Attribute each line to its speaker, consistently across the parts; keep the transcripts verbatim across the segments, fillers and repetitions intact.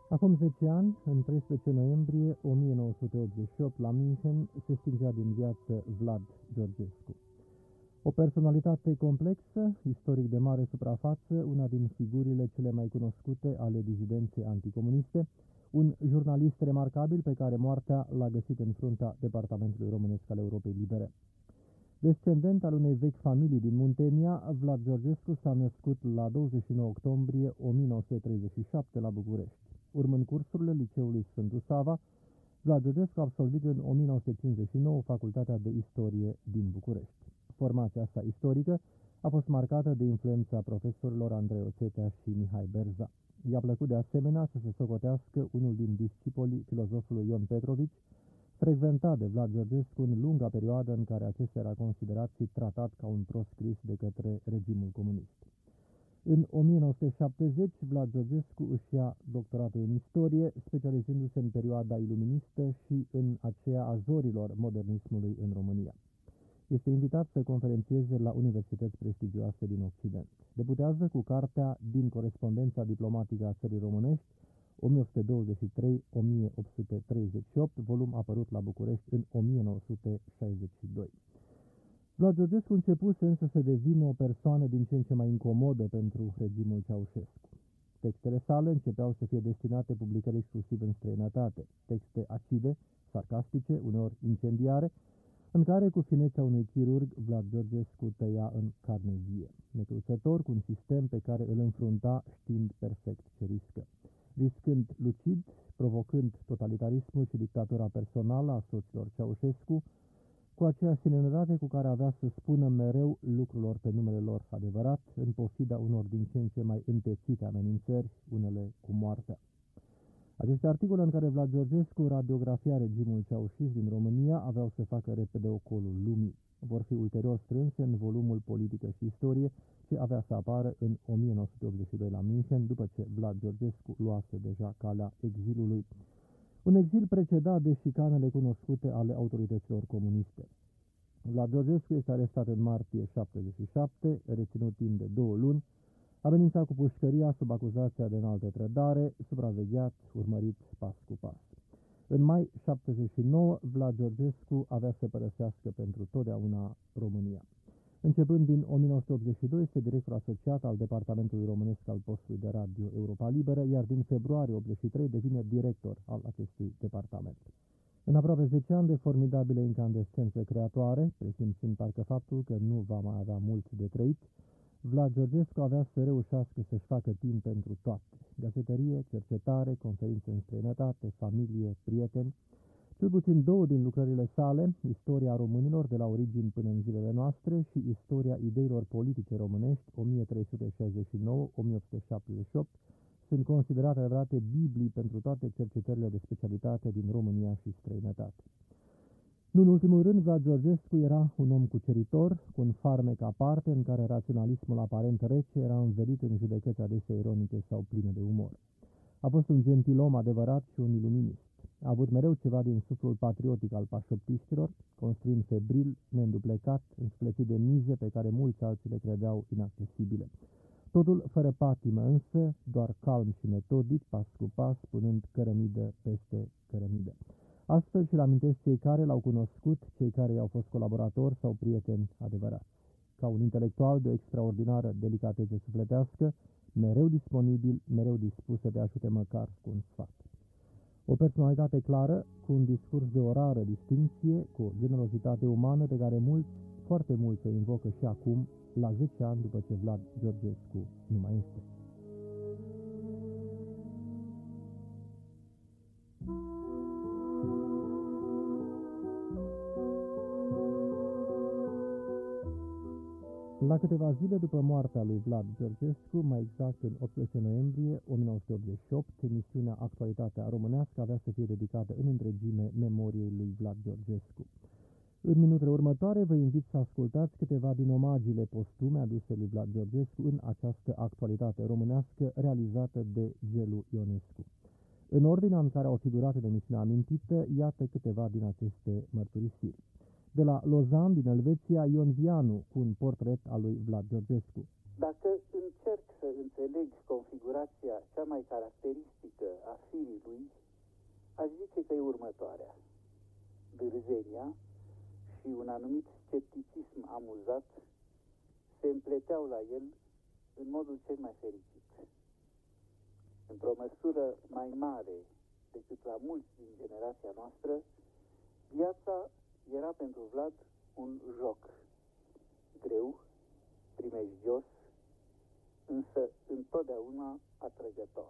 Speaker 1: Acum zece ani, în treisprezece noiembrie o mie nouă sute optzeci și opt, la München, se stingea din viață Vlad Georgescu. O personalitate complexă, istoric de mare suprafață, una din figurile cele mai cunoscute ale dizidenței anticomuniste, un jurnalist remarcabil pe care moartea l-a găsit în fruntea Departamentului Românesc al Europei Libere. Descendent al unei vechi familii din Muntenia, Vlad Georgescu s-a născut la douăzeci și nouă octombrie o mie nouă sute treizeci și șapte la București. Urmând cursurile liceului Sfântul Sava, Vlad Georgescu a absolvit în o mie nouă sute cincizeci și nouă Facultatea de Istorie din București. Formația sa istorică a fost marcată de influența profesorilor Andrei Oțetea și Mihai Berza. I-a plăcut de asemenea să se socotească unul din discipolii filozofului Ion Petrovici, frecventat de Vlad Georgescu în lunga perioadă în care acesta era considerat și tratat ca un proscris de către regimul comunist. În o mie nouă sute șaptezeci, Vlad Georgescu își ia doctoratul în istorie, specializându-se în perioada iluministă și în aceea a zorilor modernismului în România. Este invitat să conferențieze la universități prestigioase din Occident. Debutează cu cartea Din corespondența diplomatică a țării românești, o mie opt sute douăzeci și trei - o mie opt sute treizeci și opt, volum apărut la București în o mie nouă sute șaizeci și doi. Vlad Georgescu începuse însă să devină o persoană din ce în ce mai incomodă pentru regimul Ceaușescu. Textele sale începeau să fie destinate publicării exclusiv în străinătate, texte acide, sarcastice, uneori incendiare, în care, cu finețea unui chirurg, Vlad Georgescu tăia în carne vie, necruțător cu un sistem pe care îl înfrunta știind perfect ce riscă. Riscând lucid, provocând totalitarismul și dictatura personală a soților Ceaușescu, cu aceeași sinergitate cu care avea să spună mereu lucrurilor pe numele lor adevărat, în pofida unor din ce în ce mai întețite amenințări, unele cu moartea. Aceste articole în care Vlad Georgescu radiografia regimul ceaușist din România aveau să facă repede ocolul lumii. Vor fi ulterior strânse în volumul Politică și Istorie, ce avea să apară în o mie nouă sute optzeci și doi la München, după ce Vlad Georgescu luase deja calea exilului. Un exil precedat de șicanele cunoscute ale autorităților comuniste. Vlad Georgescu este arestat în martie șaptezeci și șapte, reținut timp de două luni, amenințat cu pușcăria sub acuzația de înaltă trădare, supravegheat, urmărit pas cu pas. În mai șaptezeci și nouă, Vlad Georgescu avea să părăsească pentru totdeauna România. Începând din o mie nouă sute optzeci și doi, este director asociat al Departamentului Românesc al postului de radio Europa Liberă, iar din februarie optzeci și trei devine director al acestui departament. În aproape zece ani de formidabile incandescențe creatoare, presimțind parcă faptul că nu va mai avea mult de trăit, Vlad Georgescu avea să reușească să-și facă timp pentru toate: gazetărie, cercetare, conferințe în străinătate, familie, prieteni. Cel puțin două din lucrările sale, Istoria românilor de la origini până în zilele noastre și Istoria ideilor politice românești o mie trei sute șaizeci și nouă - o mie opt sute șaptezeci și opt, sunt considerate adevărate biblii pentru toate cercetările de specialitate din România și străinătate. Nu în ultimul rând, Vlad Georgescu era un om cuceritor, cu un farmec aparte în care raționalismul aparent rece era învelit în judecăți adesea ironice sau pline de umor. A fost un gentilom adevărat și un iluminist. A avut mereu ceva din suflul patriotic al pașoptiștilor, construind febril, neînduplecat, însuflețit de mize pe care mulți alții le credeau inaccesibile. Totul fără patimă, însă, doar calm și metodic, pas cu pas, punând cărămidă peste cărămidă. Astfel și-l amintesc cei care l-au cunoscut, cei care i-au fost colaboratori sau prieteni adevărați. Ca un intelectual de o extraordinară delicatețe sufletească, mereu disponibil, mereu dispus să te ajute măcar cu un sfat. O personalitate clară, cu un discurs de o rară distinție, cu o generozitate umană pe care mulți, foarte mulți o invocă și acum, la zece ani după ce Vlad Georgescu nu mai este. La câteva zile după moartea lui Vlad Georgescu, mai exact în optsprezece noiembrie o mie nouă sute optzeci și opt, emisiunea Actualitatea Românească avea să fie dedicată în întregime memoriei lui Vlad Georgescu. În minutele următoare vă invit să ascultați câteva din omagiile postume aduse lui Vlad Georgescu în această Actualitate Românească realizată de Gelu Ionescu. În ordinea în care au figurat în emisiunea amintită, iată câteva din aceste mărturisiri. De la Lozan, din Elveția, Ion Vianu, cu un portret al lui Vlad Georgescu.
Speaker 2: Dacă încerc să înțeleg configurația cea mai caracteristică a firii lui, aș zice că e următoarea. Dârzenia și un anumit scepticism amuzat se împleteau la el în modul cel mai fericit. Într-o măsură mai mare decât la mulți din generația noastră, viața era pentru Vlad un joc greu, primejdios, însă întotdeauna atrăgător.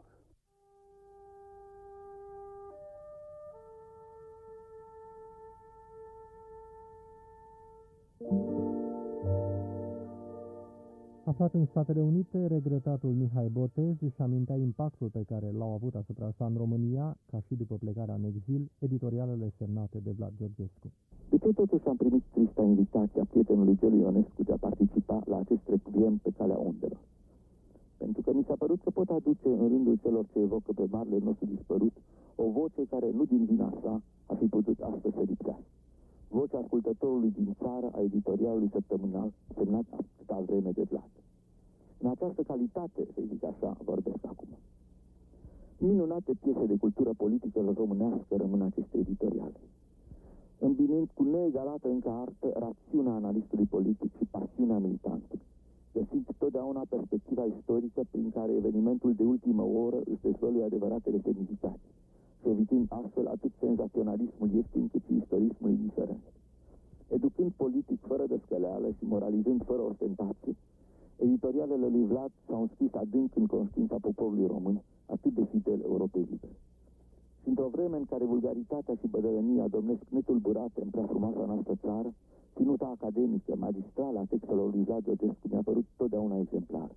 Speaker 1: Aflat în Statele Unite, regretatul Mihai Botez își amintea impactul pe care l-au avut asupra sa în România, ca și după plecarea în exil, editorialele semnate de Vlad Georgescu.
Speaker 3: De ce totuși am primit trista invitația prietenului Gelu Ionescu de a participa la acest requiem pe calea undelor? Pentru că mi s-a părut că pot aduce în rândul celor ce evocă pe marele nostru dispărut o voce care nu din vina sa a fi putut astăzi să lipsească. Vocea ascultătorului din țară a editorialului săptămânal semnat atâta vreme de Vlad. În această calitate, să zic așa, vorbesc acum. Minunate piese de cultură politică românească rămân aceste editoriale, îmbinând cu neegalată încă artă rațiunea analistului politic și pasiunea militantului, găsind totdeauna perspectiva istorică prin care evenimentul de ultimă oră își dezvăluie adevăratele semnificații, și evitând astfel atât senzaționalismul ieftin cât și istorismul indiferent. Educând politic fără descăleală și moralizând fără ostentație, editorialele lui Vlad s-au înscris adânc în conștiința poporului român, atât de fidel Europei libere. Și într-o vreme în care vulgaritatea și bădălănia domnesc netulburate în prea frumoasa noastră țară, ținuta academică, magistrală a textelor lui Vlad Georgescu mi-a părut totdeauna exemplar.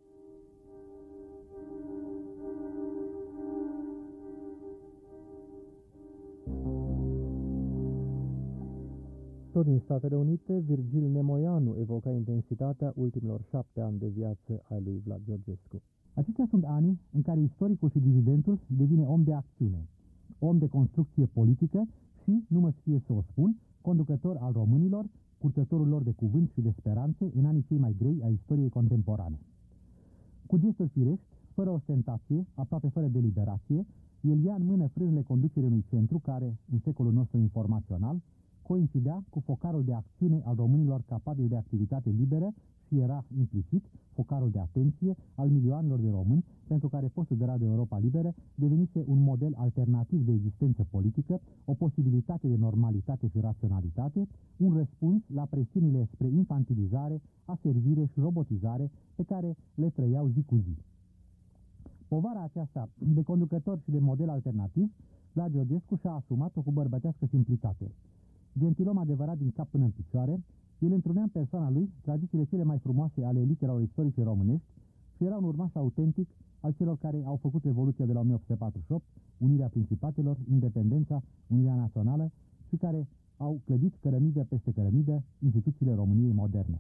Speaker 1: Tot din Statele Unite, Virgil Nemoianu evoca intensitatea ultimilor șapte ani de viață ai lui Vlad Georgescu.
Speaker 4: Aceștia sunt ani în care istoricul și disidentul devine om de acțiune, om de construcție politică și, nu mă fie să o spun, conducător al românilor, purtătorul lor de cuvânt și de speranțe în anii cei mai grei ai istoriei contemporane. Cu gesturi firești, fără ostentație, aproape fără deliberație, el ia în mână frânele conducerii unui centru care, în secolul nostru informațional, coincidea cu focarul de acțiune al românilor capabili de activitate liberă și era, implicit, focarul de atenție al milioanelor de români pentru care postul de radio Europa Liberă devenise un model alternativ de existență politică, o posibilitate de normalitate și raționalitate, un răspuns la presiunile spre infantilizare, aservire și robotizare pe care le trăiau zi cu zi. Povara aceasta de conducător și de model alternativ, Vlad Georgescu și-a asumat-o cu bărbătească simplitate. Gentilom adevărat din cap până în picioare, el întrunea în persoana lui tradițiile cele mai frumoase ale literelor istorice românești și era un urmaș autentic al celor care au făcut Revoluția de la o mie opt sute patruzeci și opt, unirea principatelor, independența, unirea națională și care au clădit cărămidă peste cărămidă instituțiile României moderne.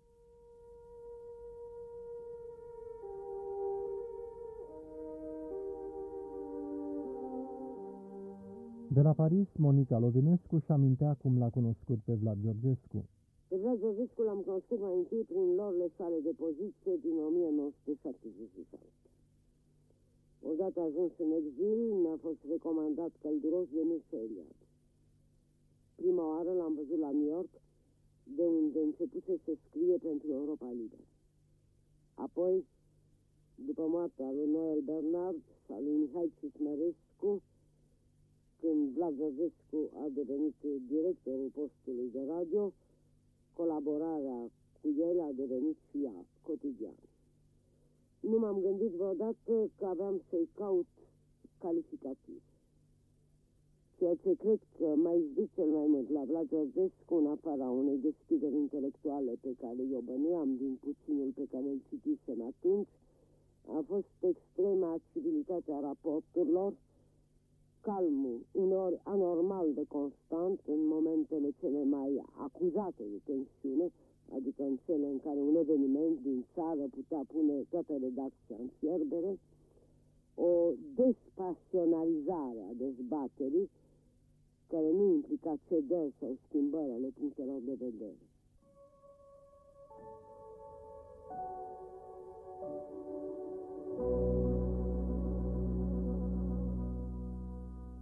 Speaker 1: De la Paris, Monica Lovinescu și amintea cum l-a cunoscut pe Vlad Georgescu.
Speaker 5: Pe Vlad Georgescu l-am cunoscut mai întâi prin lorile sale de poziție din o mie nouă sute șaptezeci și șapte. Odată ajuns în exil, mi-a fost recomandat călduros de Mircea Eliade. Prima oară l-am văzut la New York, de unde începuse să scrie pentru Europa Liberă. Apoi, după moartea lui Noel Bernard și a lui Mihai Cismărescu, când Vlad Georgescu a devenit directorul postului de radio, colaborarea cu el a devenit și ea cotidiană. Nu m-am gândit vreodată că aveam să-i caut calificativ. Ceea ce cred că mai zic cel mai mult la Vlad Georgescu, în afara unei deschideri intelectuale pe care eu bănuiam din puținul pe care îl citisem atunci, a fost extrema civilitate a raporturilor, calmul, uneori anormal de constant în momentele cele mai acuzate de tensiune, adică în cele în care un eveniment din țară putea pune toată redacția în fierbere, o despasionalizare a dezbaterii care nu implica cedări sau schimbări ale punctelor de vedere.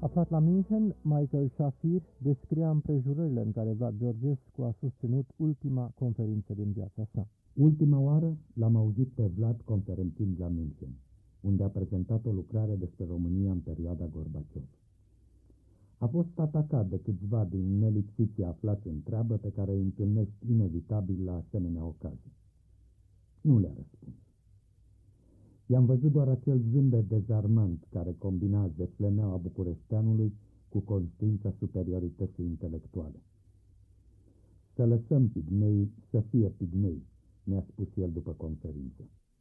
Speaker 1: Aflat la München, Michael Shafir descria împrejurările în care Vlad Georgescu a susținut ultima conferință din viața sa.
Speaker 6: Ultima oară l-am auzit pe Vlad conferențind la München, unde a prezentat o lucrare despre România în perioada Gorbaciov. A fost atacat de câțiva din nelipsiții aflați în treabă pe care îi întâlnești inevitabil la asemenea ocazii. Nu le-a răspuns. I-am văzut doar acel zâmbet dezarmant care combina zeflemeaua bucureșteanului cu conștiința superiorității intelectuale. Să lăsăm pigmei să fie pigmei, ne-a spus el după conferință.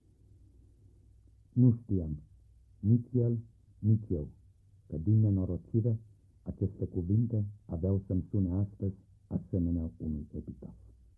Speaker 6: Nu știam, nici el, nici eu, că din nenorocire aceste cuvinte aveau să-mi sune astăzi asemenea unui epitaf.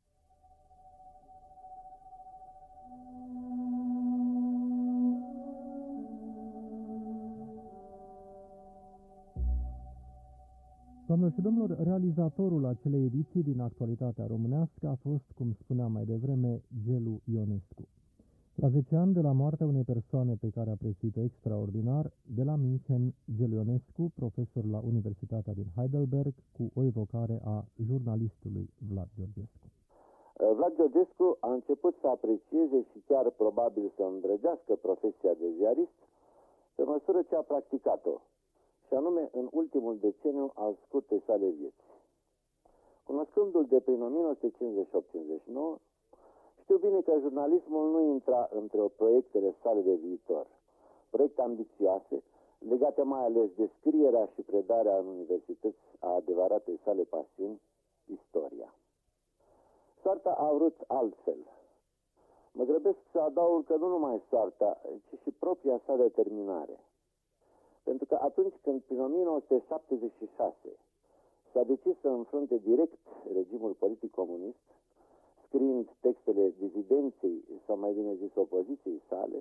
Speaker 1: Doamnelor și domnilor, realizatorul acelei ediții din Actualitatea Românească a fost, cum spuneam mai devreme, Gelu Ionescu. La zece ani de la moartea unei persoane pe care a prețuit-o extraordinar, de la München, Gelu Ionescu, profesor la Universitatea din Heidelberg, cu o evocare a jurnalistului Vlad Georgescu.
Speaker 7: Vlad Georgescu a început să aprecieze și chiar probabil să îndrăgească profesia de ziarist pe măsură ce a practicat-o, și anume în ultimul deceniu al scurtei sale vieți. Cunoscându-l de prin o mie nouă sute cincizeci și opt cincizeci și nouă, știu bine că jurnalismul nu intra între proiectele sale de viitor, proiecte ambițioase, legate mai ales de scrierea și predarea în universități a adevăratei sale pasiuni, istoria. Soarta a vrut altfel. Mă grăbesc să adaug că nu numai soarta, ci și propria sa determinare. Pentru că atunci când, prin o mie nouă sute șaptezeci și șase, s-a decis să înfrunte direct regimul politic comunist, scriind textele dizidenței, sau mai bine zis opoziției sale,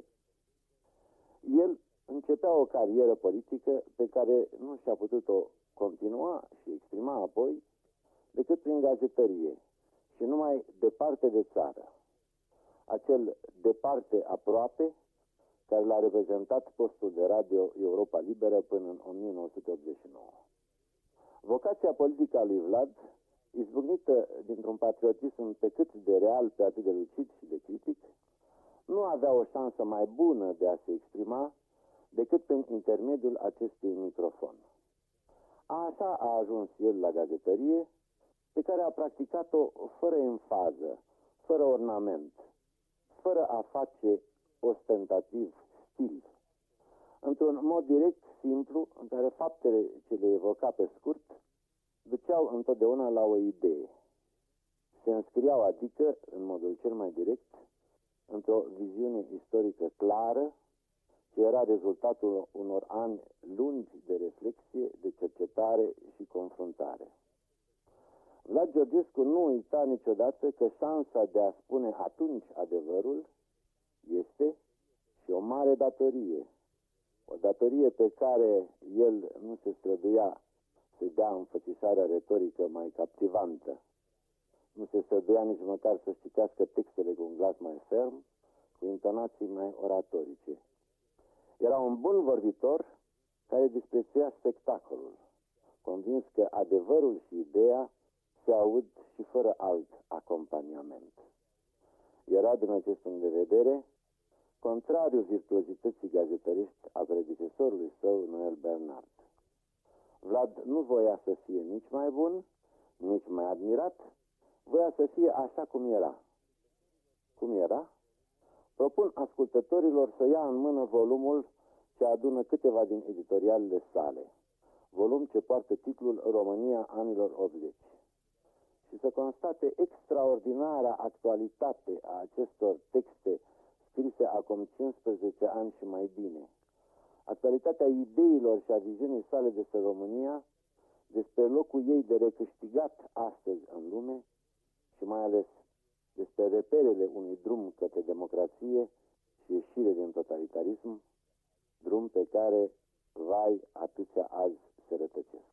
Speaker 7: el începea o carieră politică pe care nu și-a putut-o continua și exprima apoi decât prin gazetărie și numai departe de țară. Acel departe aproape care l-a reprezentat postul de radio Europa Liberă până în o mie nouă sute optzeci și nouă. Vocația politică a lui Vlad, izbucnită dintr-un patriotism pe cât de real, pe atât de lucid și de critic, nu avea o șansă mai bună de a se exprima decât prin intermediul acestui microfon. Așa a ajuns el la gazetărie, pe care a practicat-o fără enfază, fără ornament, fără a face ostentativ stil, într-un mod direct, simplu, în care faptele ce le evoca pe scurt duceau întotdeauna la o idee. Se înscriau, adică, în modul cel mai direct, într-o viziune istorică clară, ce era rezultatul unor ani lungi de reflexie, de cercetare și confruntare. Vlad Georgescu nu uita niciodată că șansa de a spune atunci adevărul este și o mare datorie, o datorie pe care el nu se străduia să dea înfățișarea retorică mai captivantă. Nu se străduia nici măcar să citească textele cu un glas mai ferm, cu intonații mai oratorice. Era un bun vorbitor care disprețuia spectacolul, convins că adevărul și ideea se aud și fără alt acompaniament. Era, din acest punct de vedere, contrariul virtuozității gazetăriști a predecesorului său, Noel Bernard. Vlad nu voia să fie nici mai bun, nici mai admirat, voia să fie așa cum era. Cum era? Propun ascultătorilor să ia în mână volumul ce adună câteva din editorialele sale, volum ce poartă titlul România anilor optzeci, și să constate extraordinara actualitate a acestor texte scrise acum cincisprezece ani și mai bine. Actualitatea ideilor și a viziunii sale despre România, despre locul ei de recâștigat astăzi în lume și mai ales despre reperele unui drum către democrație și ieșire din totalitarism, drum pe care, vai, atâția azi se rătăcesc.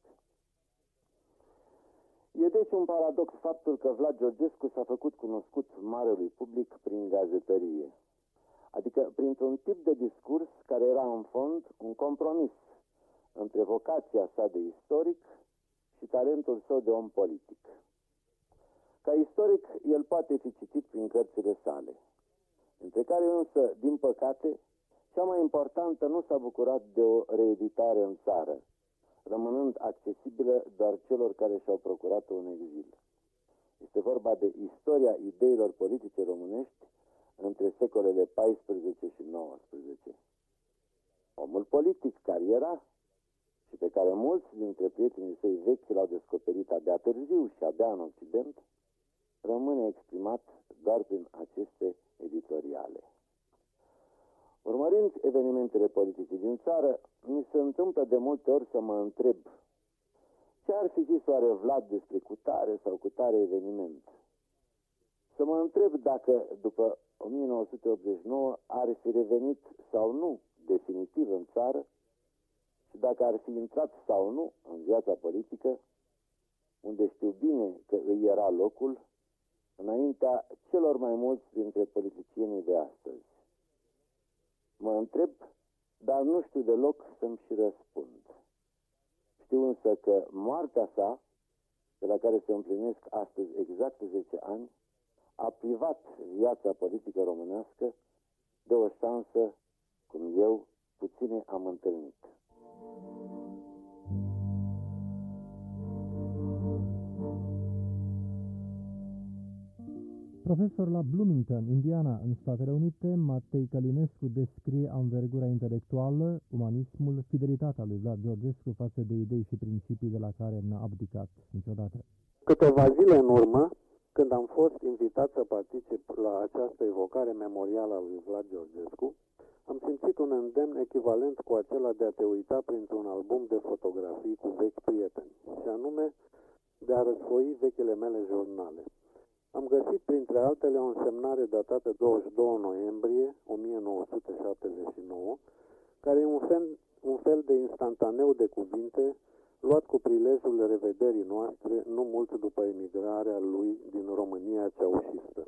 Speaker 7: E deci un paradox faptul că Vlad Georgescu s-a făcut cunoscut marelui public prin gazetărie, adică printr-un tip de discurs care era în fond un compromis între vocația sa de istoric și talentul său de om politic. Ca istoric, el poate fi citit prin cărțile sale, între care însă, din păcate, cea mai importantă nu s-a bucurat de o reeditare în țară, rămânând accesibilă doar celor care și-au procurat-o în exil. Este vorba de Istoria ideilor politice românești între secolele paisprezece și nouăsprezece. Omul politic care era și pe care mulți dintre prietenii săi vechi l-au descoperit abia târziu și abia în Occident, rămâne exprimat doar prin aceste editoriale. Urmărind evenimentele politice din țară, mi se întâmplă de multe ori să mă întreb ce ar fi zis oare Vlad despre cutare sau cutare eveniment. Să mă întreb dacă după o mie nouă sute optzeci și nouă ar fi revenit sau nu definitiv în țară și dacă ar fi intrat sau nu în viața politică, unde știu bine că îi era locul, înaintea celor mai mulți dintre politicienii de astăzi. Mă întreb, dar nu știu deloc să-mi și răspund. Știu însă că moartea sa, de la care se împlinesc astăzi exact zece ani, a privat viața politică românească de o șansă cum eu puține am întâlnit.
Speaker 1: Profesor la Bloomington, Indiana, în Statele Unite, Matei Călinescu descrie anvergura intelectuală, umanismul, fidelitatea lui Vlad Georgescu față de idei și principii de la care n-a abdicat niciodată.
Speaker 8: Câteva zile în urmă, când am fost invitat să particip la această evocare memorială a lui Vlad Georgescu, am simțit un îndemn echivalent cu acela de a te uita printr-un album de fotografii cu vechi prieteni, și anume de a răsfoi vechile mele jurnale. Am găsit printre altele o însemnare datată douăzeci și doi noiembrie o mie nouă sute șaptezeci și nouă, care e un fel, un fel de instantaneu de cuvinte luat cu prilejul revederii noastre nu mult după emigrarea lui din România ceaușistă.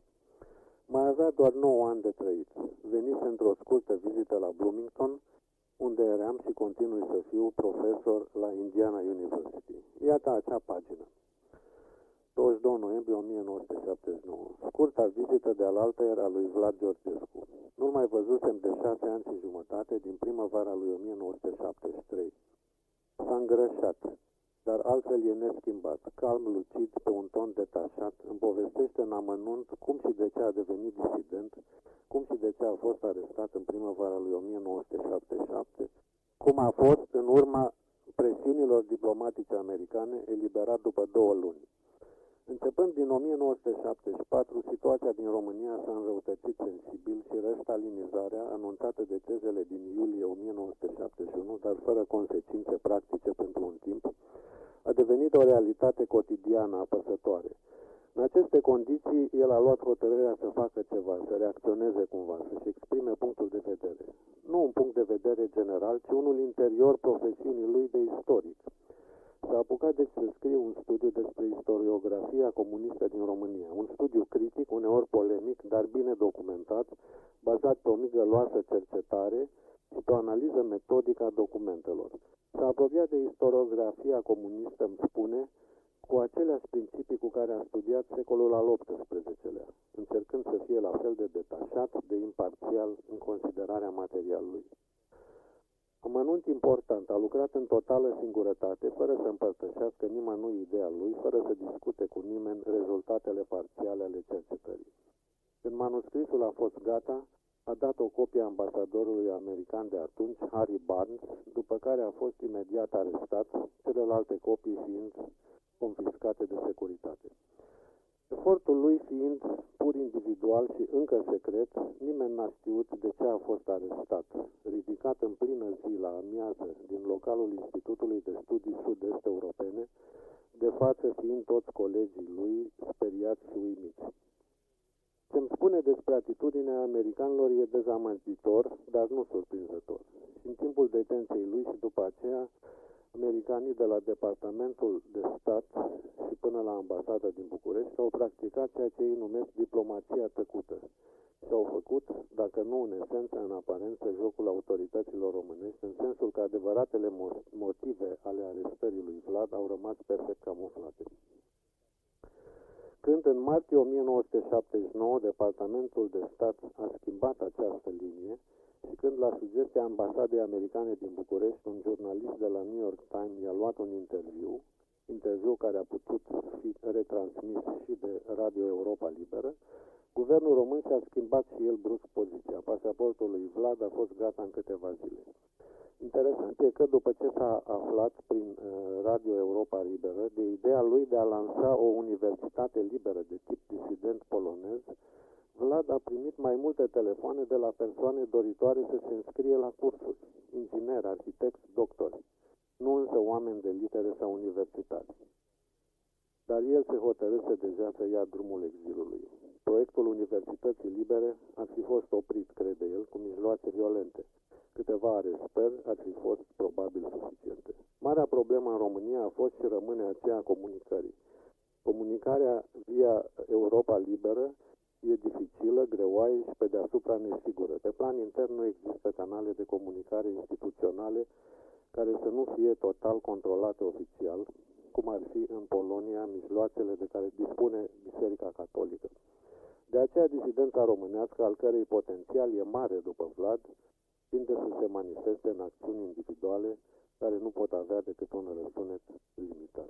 Speaker 8: Mai avea doar nouă ani de trăit. Venise într-o scurtă vizită la Bloomington, unde eram și continui să fiu profesor la Indiana University. Iată acea pagină. douăzeci și doi noiembrie o mie nouă sute șaptezeci și nouă. Scurta vizită de alaltă era lui Vlad Georgescu. Nu-l mai văzusem de șase ani și jumătate din primăvara lui o mie nouă sute șaptezeci și trei. S-a îngrășat, dar altfel e neschimbat, calm, lucid, pe un ton detașat, îmi povestește în amănunt cum și de ce a devenit disident, cum și de ce a fost arestat în primăvara lui o mie nouă sute șaptezeci și șapte, cum a fost, în urma presiunilor diplomatice americane, eliberat după două luni. Începând din o mie nouă sute șaptezeci și patru, situația din România s-a înrăutățit sensibil și restalinizarea, anunțată de tezele din iulie o mie nouă sute șaptezeci și unu, dar fără consecințe practice pentru un timp, a devenit o realitate cotidiană apăsătoare. În aceste condiții, el a luat hotărârea să facă ceva, să reacționeze cumva, să-și exprime punctul de vedere. Nu un punct de vedere general, ci unul interior profesiunii lui de istoric. S-a apucat deci să scrie un studiu despre istoriografia comunistă din România, un studiu critic, uneori polemic, dar bine documentat, bazat pe o migăloasă cercetare și pe o analiză metodică a documentelor. S-a apropiat de istoriografia comunistă, îmi spune, cu aceleași principii cu care a studiat secolul al optsprezecelea, încercând să fie la fel de detașat, de imparțial în considerarea materialului. Amănunt important, a lucrat în totală singurătate, fără să împărtășească nimănui ideea lui, fără să discute cu nimeni rezultatele parțiale ale cercetării. Când manuscrisul a fost gata, a dat o copie ambasadorului american de atunci, Harry Barnes, după care a fost imediat arestat, celelalte copii fiind confiscate de securitate. Efortul lui fiind pur individual și încă secret, nimeni n-a știut de ce a fost arestat. Ridicat în plină zi la amiază din localul Institutului de Studii Sud-Est Europene, de față fiind toți colegii lui speriați și uimiți. Ce-mi spune despre atitudinea americanilor e dezamăgitor, dar nu surprinzător. Și în timpul detenției lui și după aceea, americanii de la Departamentul de Stat și până la ambasada din București au practicat ceea ce ei numesc diplomația tăcută și au făcut, dacă nu în esență, în aparență, jocul autorităților românești, în sensul că a devenit adevăratele motive ale arestării lui Vlad au rămas perfect camuflate. Când în martie o mie nouă sute șaptezeci și nouă Departamentul de Stat a schimbat această linie și când la sugestia ambasadei americane din București un jurnalist de la New York Times i-a luat un interviu, interviu care a putut fi retransmis și de Radio Europa Liberă, guvernul român și-a schimbat și el brusc poziția. Pasaportul lui Vlad a fost gata în câteva zile. Interesant e că după ce s-a aflat prin uh, Radio Europa Liberă de ideea lui de a lansa o universitate liberă de tip disident polonez, Vlad a primit mai multe telefoane de la persoane doritoare să se înscrie la cursuri, ingineri, arhitecți, doctori, nu însă oameni de litere sau universitari. Dar el se hotărâse deja să ia drumul exilului. Proiectul Universității Libere ar fi fost oprit, crede el, cu mijloace violente. Câteva arestări ar fi fost probabil suficiente. Marea problemă în România a fost și rămâne aceea a comunicării. Comunicarea via Europa Liberă e dificilă, greoaie și pe deasupra nesigură. Pe plan intern nu există canale de comunicare instituționale care să nu fie total controlate oficial, cum ar fi în Polonia mijloacele de care dispune Biserica Catolică. De aceea disidența românească, al cărei potențial e mare după Vlad, tinde să se manifeste în acțiuni individuale care nu pot avea decât un răsunet limitat.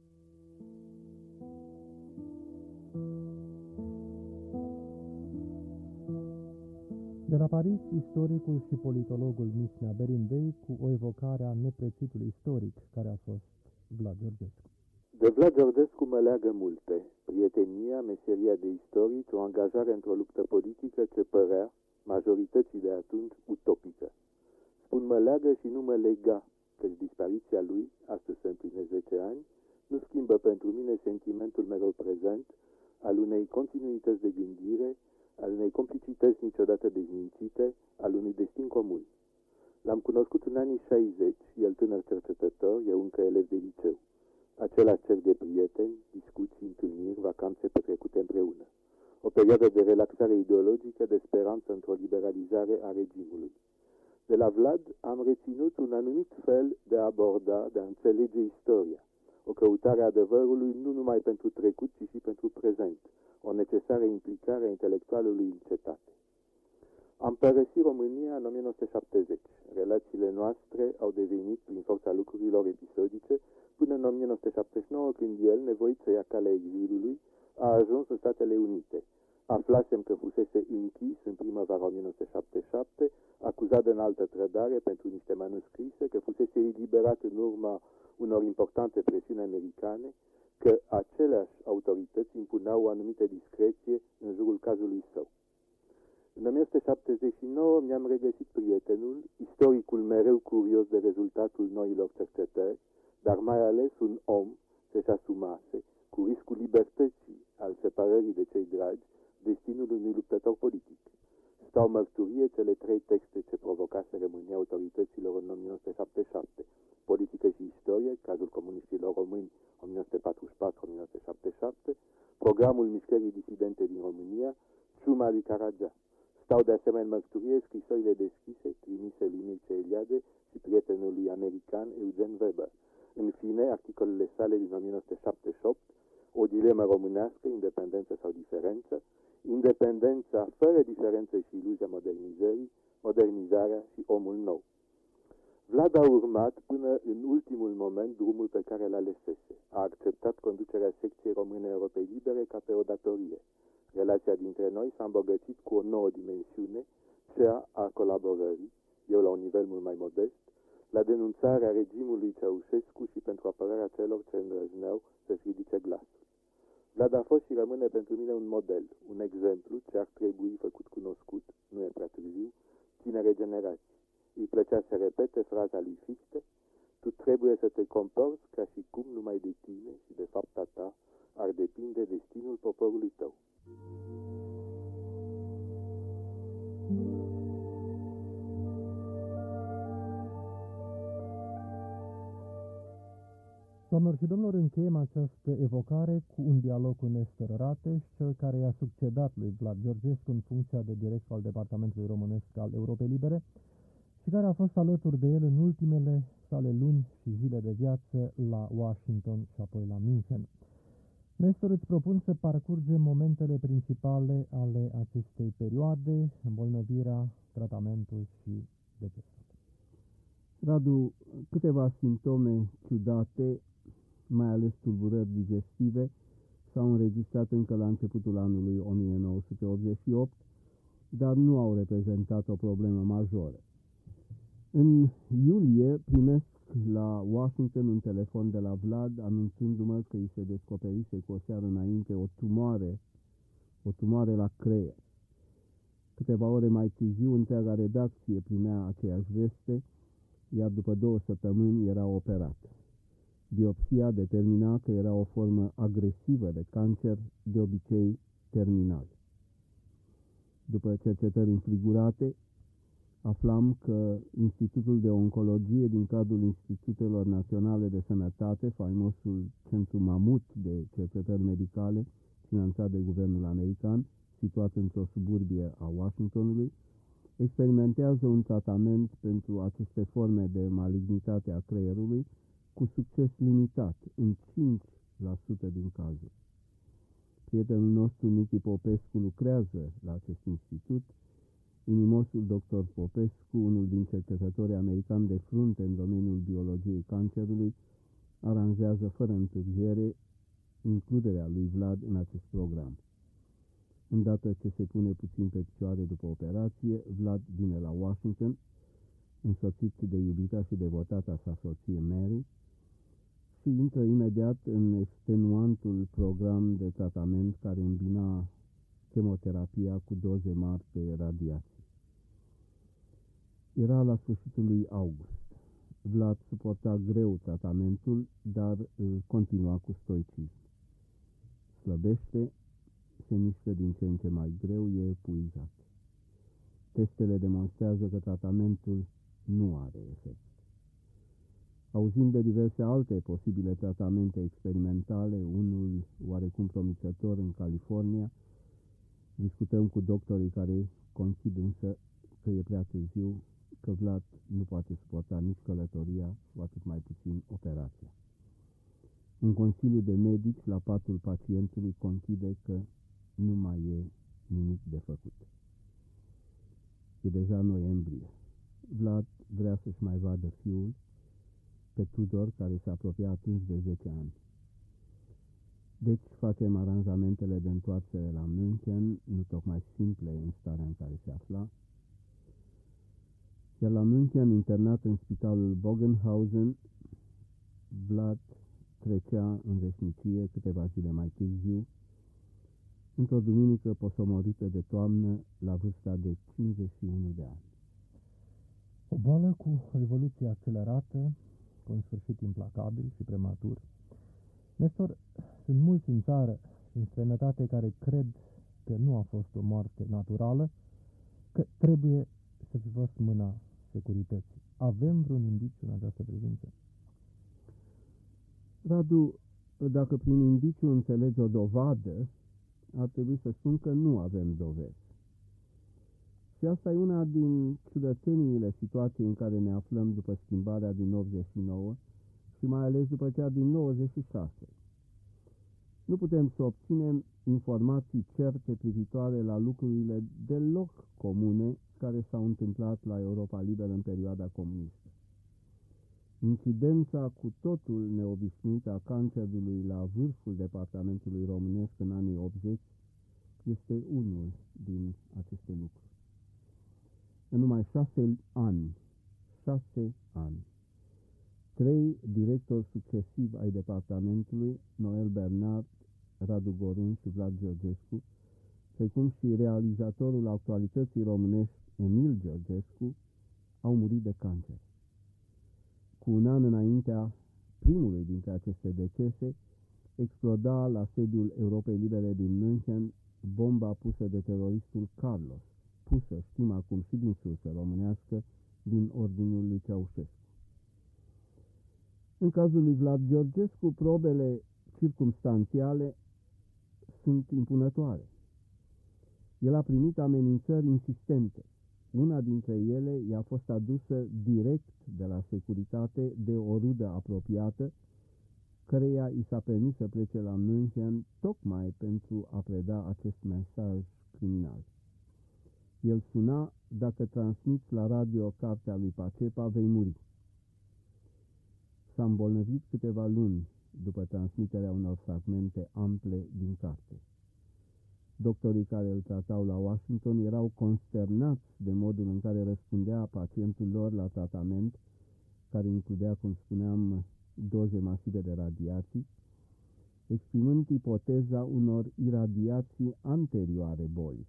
Speaker 1: De la Paris, istoricul și politologul Mihnea Berindei cu o evocare a neprețitului istoric care a fost Vlad Georgescu.
Speaker 3: De Vlad Georgescu mă leagă multe. Prietenia, meseria de istoric, o angajare într-o luptă politică ce părea, majorității de atunci, utopică. Spun mă leagă și nu mă lega, căci dispariția lui, astăzi se împline zece ani, nu schimbă pentru mine sentimentul mereu prezent al unei continuități de gândire, al unei complicități niciodată dezmințite, al unui destin comun. L-am cunoscut în anii șaizeci, el tânăr cercetător, eu încă elev de liceu. Același cerc de prieteni, discuții, întâlniri, vacanțe petrecute împreună. O perioadă de relaxare ideologică, de speranță într-o liberalizare a regimului. De la Vlad am reținut un anumit fel de a aborda, de a înțelege istoria. O căutare a adevărului nu numai pentru trecut, ci și pentru prezent. O necesară implicare a intelectualului în cetate. Am părăsit România în o mie nouă sute șaptezeci. Relațiile noastre au devenit, prin forța lucrurilor episodice, până în o mie nouă sute șaptezeci și nouă, când el, nevoit să ia calea exilului, a ajuns în Statele Unite. Aflasem că fusese închis în primăvara o mie nouă sute șaptezeci și șapte, acuzat de înaltă trădare pentru niște manuscrise, că fusese eliberat în urma unor importante presiuni americane, că aceleași autorități impuneau o anumită discreție în jurul cazului său. În o mie nouă sute șaptezeci și nouă mi-am regăsit prietenul, istoricul mereu curios de rezultatul noilor cercetări, dar mai ales un om ce-și asumase, cu riscul libertății al separării de cei dragi, destinul unui luptător politic. Stau mărturie cele trei texte ce provocase rămânia autorităților în o mie nouă sute șaptezeci și șapte. Politică și istorie, cazul comuniștilor români o mie nouă sute patruzeci și patru - o mie nouă sute șaptezeci și șapte, programul mișcării disidente din România, ciuma lui Caragea. Stau de asemenea în mărturie scrisorile deschise, trimise lui Mircea Eliade și prietenului american Eugen Weber. În fine, articolele sale din o mie nouă sute șaptezeci și opt, o dilemă românească, independență sau diferență, independența fără diferență și iluzia modernizării, modernizarea și omul nou. Vlad a urmat până în ultimul moment drumul pe care l-a alesese. A acceptat conducerea secției române Europei Libere ca pe o datorie. Relația dintre noi s-a îmbogățit cu o nouă dimensiune, cea a colaborării, eu la un nivel mult mai modest, la denunțarea regimului Ceaușescu și pentru apărarea celor ce îndrăzneau să-și ridice glasul. Vlad a fost și rămâne pentru mine un model, un exemplu ce ar trebui făcut cunoscut, nu e prea târziu, tinere generații. Îi plăcea să repete fraza lui Fichte: tu trebuie să te comporți ca și cum numai de tine și de fapta ta ar depinde destinul poporului tău.
Speaker 1: Doamnelor și domnilor, încheiem această evocare cu un dialog cu Nestor Rateș, cel care i-a succedat lui Vlad Georgescu în funcția de director al Departamentului Românesc al Europei Libere, și și care a fost alături de el în ultimele sale luni și zile de viață la Washington și apoi la München. Nestor, îți propun să parcurgem momentele principale ale acestei perioade, îmbolnăvirea, tratamentul și decesul.
Speaker 9: Radu, câteva simptome ciudate, mai ales tulburări digestive, s-au înregistrat încă la începutul anului o mie nouă sute optzeci și opt, dar nu au reprezentat o problemă majoră. În iulie primesc la Washington un telefon de la Vlad anunțându-mă că îi se descoperise cu o seară înainte o tumoare, o tumoare la creier. Câteva ore mai târziu, întreaga redacție primea aceeași veste, iar după două săptămâni era operat. Biopsia determina că era o formă agresivă de cancer, de obicei terminal. După cercetări înfrigurate, aflam că Institutul de Oncologie din cadrul Institutelor Naționale de Sănătate, faimosul Centru Mamut de Cercetări Medicale, finanțat de guvernul american, situat într-o suburbie a Washingtonului, experimentează un tratament pentru aceste forme de malignitate a creierului cu succes limitat, în cinci la sută din cazuri. Prietenul nostru, Nichi Popescu, lucrează la acest institut. Inimosul doctor Popescu, unul din cercetătorii americani de frunte în domeniul biologiei cancerului, aranjează fără întârziere includerea lui Vlad în acest program. Îndată ce se pune puțin pe picioare după operație, Vlad vine la Washington, însoțit de iubita și devotata sa soție Mary, și intră imediat în extenuantul program de tratament care îmbina chemoterapia cu doze mari de radiații. Era la sfârșitul lui august. Vlad suporta greu tratamentul, dar îl continua cu stoicism. Slăbește, se mișcă din ce în ce mai greu, e epuizat. Testele demonstrează că tratamentul nu are efect. Auzind de diverse alte posibile tratamente experimentale, unul oarecum promițător în California, discutăm cu doctorii care conchid însă că e prea târziu, că Vlad nu poate suporta nici călătoria, cu atât mai puțin operația. Un consiliu de medici la patul pacientului conchide că nu mai e nimic de făcut. E deja noiembrie. Vlad vrea să-și mai vadă fiul, pe Tudor, care se apropia atunci de zece ani. Deci facem aranjamentele de întoarcere la München, nu tocmai simple în starea în care se afla. Iar la München, internat în spitalul Bogenhausen, Vlad trecea în veșnicie câteva zile mai târziu, într-o duminică posomorită de toamnă, la vârsta de cincizeci și unu de ani.
Speaker 1: O boală cu evoluție accelerată, cu un sfârșit implacabil și prematur. Nestor, sunt mulți în țară și în străinătate care cred că nu a fost o moarte naturală, că trebuie să fi fost mâna securității. Avem vreun indiciu în această privință?
Speaker 9: Radu, dacă prin indiciu înțelegi o dovadă, ar trebui să spun că nu avem dovezi. Și asta e una din ciudățeniile situației în care ne aflăm după schimbarea din optzeci și nouă și mai ales după cea din nouăzeci și șase. Nu putem să obținem informații certe privitoare la lucrurile deloc comune care s-au întâmplat la Europa Liberă în perioada comunistă. Incidența cu totul neobișnuită a cancerului la vârful departamentului românesc în anii optzeci este unul din aceste lucruri. În numai șase ani, șase ani, trei directori succesivi ai departamentului, Noel Bernard, Radu Gorun și Vlad Georgescu, precum și realizatorul actualității românești, Emil Georgescu, au murit de cancer. Cu un an înaintea primului dintre aceste decese, exploda la sediul Europei Libere din München bomba pusă de teroristul Carlos, pusă, știm acum și din sursă românească, din ordinul lui Ceaușescu. În cazul lui Vlad Georgescu, probele circumstanțiale sunt impunătoare. El a primit amenințări insistente. Una dintre ele i-a fost adusă direct de la securitate de o rudă apropiată, căreia i s-a permis să plece la München tocmai pentru a preda acest mesaj criminal. El suna: "Dacă transmiți la radio cartea lui Pacepa, vei muri." S-a îmbolnăvit câteva luni după transmiterea unor fragmente ample din carte. Doctorii care îl tratau la Washington erau consternați de modul în care răspundea pacientul lor la tratament, care includea, cum spuneam, doze masive de radiații, exprimând ipoteza unor iradiații anterioare bolii.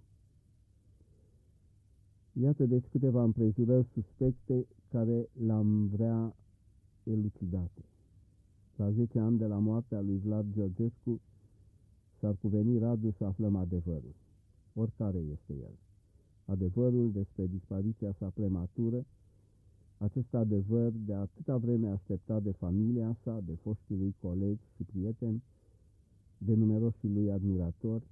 Speaker 9: Iată deci câteva împrejurări suspecte care l-am vrea elucidate. La zece ani de la moartea lui Vlad Georgescu s-ar cuveni, Radu, să aflăm adevărul. Oricare este el. Adevărul despre dispariția sa prematură, acest adevăr de atâta vreme așteptat de familia sa, de foștii lui colegi și prieteni, de numeroșii lui admiratori,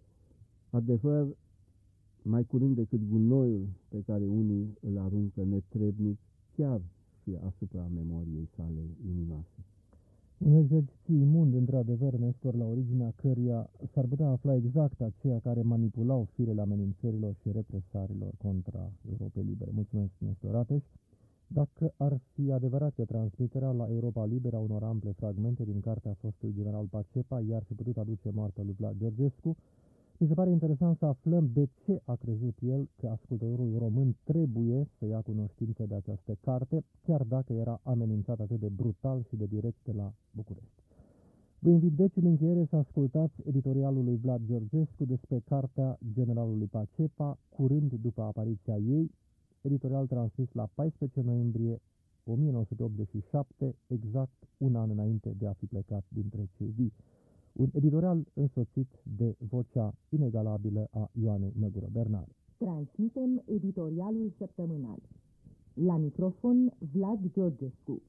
Speaker 9: adevăr mai curând decât gunoiul pe care unii îl aruncă netrebnic chiar și asupra memoriei sale luminoase.
Speaker 1: Un exercițiu imund, într-adevăr, Nestor, la originea căruia s-ar putea afla exact aceia care manipulau firele amenințărilor și represarilor contra Europei Libere. Mulțumesc, Nestor Rateș. Dacă ar fi adevărat că transmiterea la Europa Liberă a unor ample fragmente din cartea fostului general Pacepa i-ar fi putut aduce moartea lui Vlad Georgescu, mi se pare interesant să aflăm de ce a crezut el că ascultătorul român trebuie să ia cunoștință de această carte, chiar dacă era amenințat atât de brutal și de direct de la București. Vă invit deci în încheiere să ascultați editorialul lui Vlad Georgescu despre cartea generalului Pacepa, curând după apariția ei, editorial transmis la paisprezece noiembrie o mie nouă sute optzeci și șapte, exact un an înainte de a fi plecat dintre cei vii. Un editorial însoțit de vocea inegalabilă a Ioanei Măgură Bernare.
Speaker 10: Transmitem editorialul săptămânal. La microfon, Vlad Georgescu.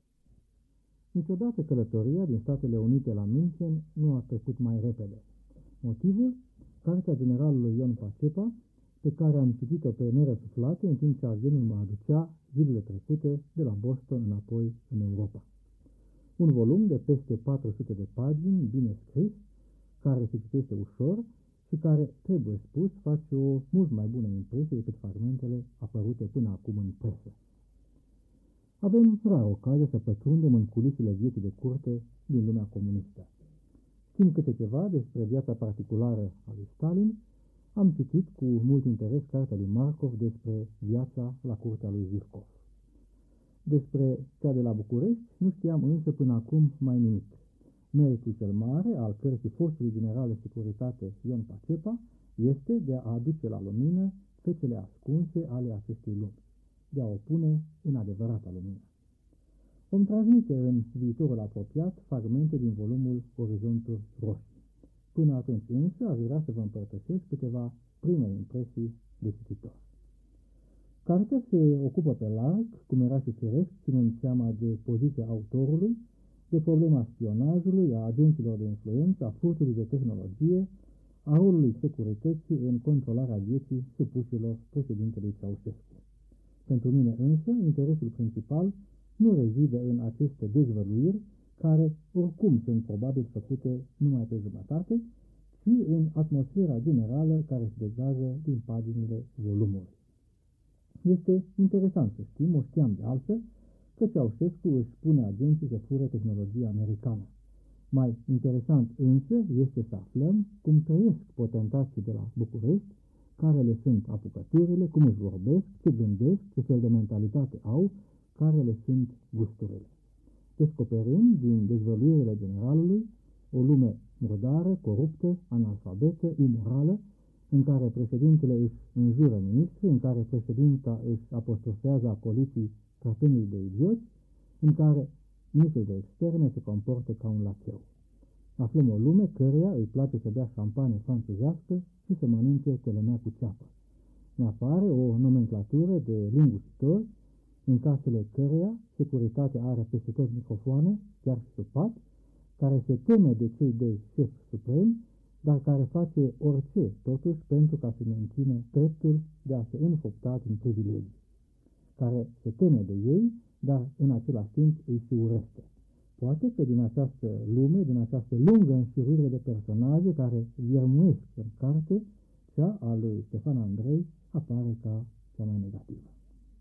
Speaker 11: Niciodată călătoria din Statele Unite la München nu a trecut mai repede. Motivul? Cartea generalului Ion Pacepa, pe care am citit-o pe nerăsuflate în timp ce avionul mă aducea zilele trecute de la Boston înapoi în Europa. Un volum de peste patru sute de pagini, bine scris, care se citește ușor și care, trebuie spus, face o mult mai bună impresie decât fragmentele apărute până acum în presă. Avem rar ocazia să pătrundem în culisele vieții de curte din lumea comunistă. Știm câte ceva despre viața particulară a lui Stalin, am citit cu mult interes cartea lui Markov despre viața la curtea lui Zhivkov. Despre cea de la București nu știam însă până acum mai nimic. Meritul cel mare al cărții fostului general de securitate Ion Pacepa este de a aduce la lumină fecele ascunse ale acestei lumi, de a o pune în adevărata lumină. Vom transmite în viitorul apropiat fragmente din volumul Orizonturi Roșii. Până atunci însă aș vrea să vă împărtășesc câteva prime impresii de cititor. Cartea se ocupă pe larg, cum era și firesc, ținând seama de poziția autorului, de problema spionajului, a agenților de influență, a furtului de tehnologie, a rolului securității în controlarea vieții supușilor președintelui Ceaușescu. Pentru mine însă, interesul principal nu rezidă în aceste dezvăluiri, care oricum sunt probabil făcute numai pe jumătate, ci în atmosfera generală care se degajă din paginile volumului. Este interesant să știm, o știam de altfel, că Ceaușescu își pune agenții să fure tehnologia americană. Mai interesant însă este să aflăm cum trăiesc potentații de la București, care le sunt apucăturile, cum își vorbesc, ce gândesc, ce fel de mentalitate au, care le sunt gusturile. Descoperim din dezvăluirile generalului o lume murdară, coruptă, analfabetă, imorală, în care președintele își înjură ministri, în care președinta își apostrofează acoliții trapenii de idioți, în care ministrul de externe se comportă ca un lacheu. Aflăm o lume căreia îi place să bea șampanie franțuzească și să mănânce telemea cu ceapă. Ne apare o nomenclatură de lingușitori, în casele căreia securitatea are peste tot microfoane, chiar și sub pat, care se teme de cei doi șefi supremi, dar care face orice, totuși, pentru ca să mențină dreptul de a se înfăpta din privilegii, care se teme de ei, dar în același timp îi se urește. Poate că din această lume, din această lungă înșiruire de personaje care viermuiesc în carte, cea a lui Ștefan Andrei apare ca cea mai negativă.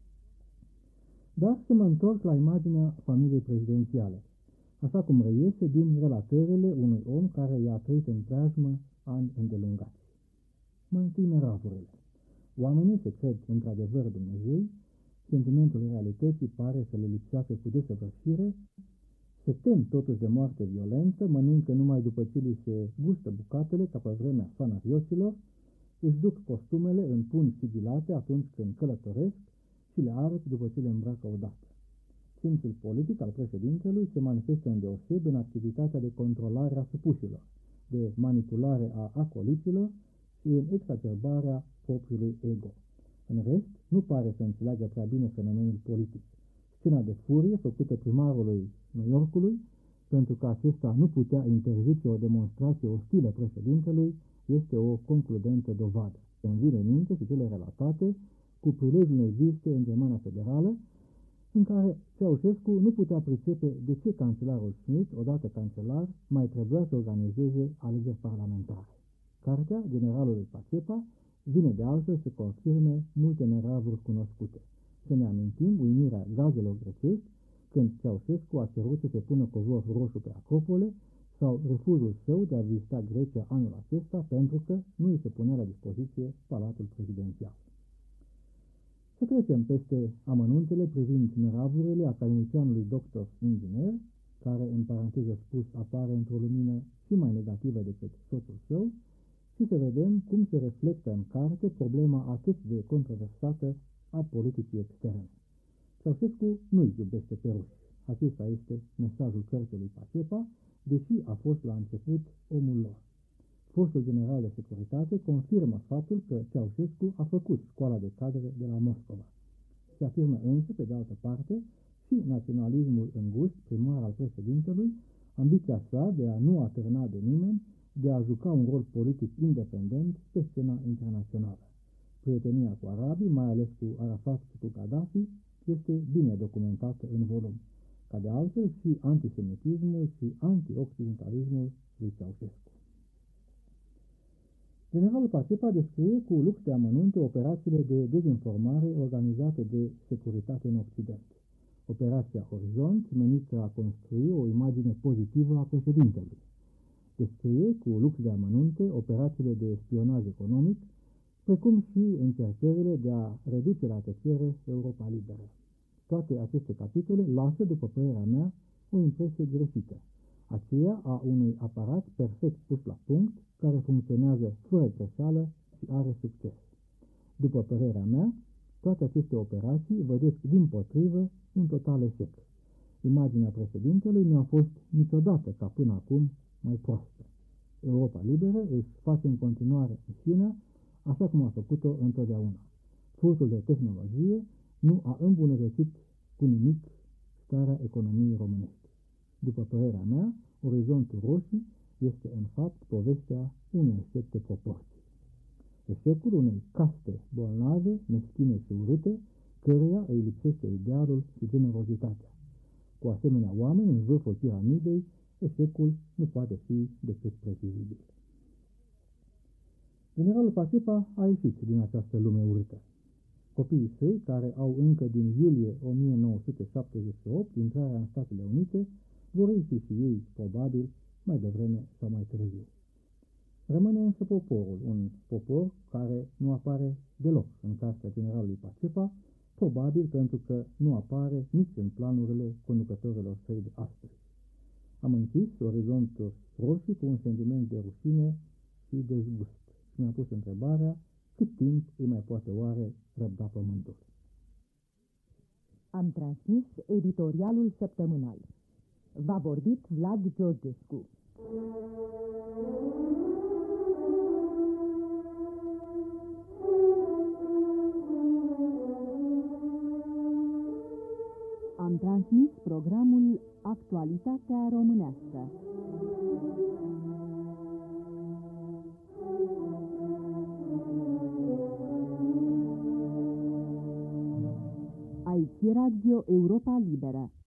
Speaker 11: Dar să mă întorc la imaginea familiei prezidențiale, așa cum reiese din relatările unui om care i-a trăit în preajmă ani îndelungați. Mai întâi neravurile. Oamenii se cred într-adevăr Dumnezei, sentimentul realității pare să le lipsească cu desăvârșire, se tem totuși de moarte violentă, mănâncă numai după ce li se gustă bucatele, ca pe vremea fanarioților, își duc costumele în pungi sigilate atunci când călătoresc și le arăt după ce le îmbracă odată. Simțul politic al președintelui se manifestă îndeoseb în activitatea de controlare a supușilor, de manipulare a acoliților și în exacerbarea propriului ego. În rest, nu pare să înțeleagă prea bine fenomenul politic. Scena de furie făcută primarului New Yorkului, pentru că acesta nu putea interzice o demonstrație ostilă președintelui, este o concludentă dovadă. Îmi vine în minte și cele relatate cu prilejul unei vizite în Germania Federală, în care Ceaușescu nu putea pricepe de ce cancelarul Schmidt, odată cancelar, mai trebuia să organizeze alegeri parlamentare. Cartea generalului Pacepa vine de altfel să confirme multe neravuri cunoscute. Să ne amintim uimirea gazelor grecești când Ceaușescu a cerut să se pună covor roșu pe Acropole sau refuzul său de a vizita Grecia anul acesta pentru că nu îi se punea la dispoziție palatul prezidențial. Să trecem peste amănuntele privind neravurile academicianului doctor inginer, care, în paranteză spus, apare într-o lumină și mai negativă decât soțul său, și să vedem cum se reflectă în carte problema atât de controversată a politicii externe. Ceaușescu nu-i iubește pe ruși. Acesta este mesajul cărții lui Pacepa, deși a fost la început omul lor. Fostul general de securitate confirmă faptul că Ceaușescu a făcut școala de cadre de la Moscova. Se afirmă însă, pe de altă parte, și naționalismul îngust primar al președintelui, ambiția sa de a nu atârna de nimeni, de a juca un rol politic independent pe scena internațională. Prietenia cu arabii, mai ales cu Arafat și cu Gaddafi, este bine documentată în volum, ca de altfel și antisemitismul și antioccidentalismul lui Ceaușescu. Generalul Pacepa descrie cu lux de amănunte operațiile de dezinformare organizate de securitate în Occident. Operația Orizont, menită a construi o imagine pozitivă a președintelui. Descrie cu lux de amănunte operațiile de spionaj economic, precum și încercările de a reduce la tăcere Europa Liberă. Toate aceste capitole lasă, după părerea mea, o impresie greșită, aceea a unui aparat perfect pus la punct, care funcționează fără greșeală și are succes. După părerea mea, toate aceste operații vădesc dimpotrivă un total eșec. Imaginea președintelui nu a fost niciodată ca până acum mai proastă. Europa Liberă își face în continuare misiunea așa cum a făcut-o întotdeauna. Furtul de tehnologie nu a îmbunătățit cu nimic starea economiei românești. După părerea mea, Orizontul Roșii este în fapt povestea unui eșec de proporții. Eșecul unei caste bolnave, meschine și urâte, căreia îi lipsește idealul și generozitatea. Cu asemenea oameni în vârful piramidei, eșecul nu poate fi decât previzibil. Generalul Pacepa a ieșit din această lume urâtă. Copiii săi, care au încă din iulie o mie nouă sute șaptezeci și opt intrarea în Statele Unite, vor ieși și ei, probabil, mai devreme sau mai târziu. Rămâne însă poporul, un popor care nu apare deloc în cartea generalului Pacepa, probabil pentru că nu apare nici în planurile conducătorilor săi de astăzi. Am închis Orizontul Roșii cu un sentiment de rușine și dezgust și mi-am pus întrebarea cât timp îi mai poate oare răbda pământul.
Speaker 10: Am transmis editorialul săptămânal. V-a vorbit Vlad Georgescu. Am transmis programul Actualitatea Românească. Aici Radio Europa Liberă.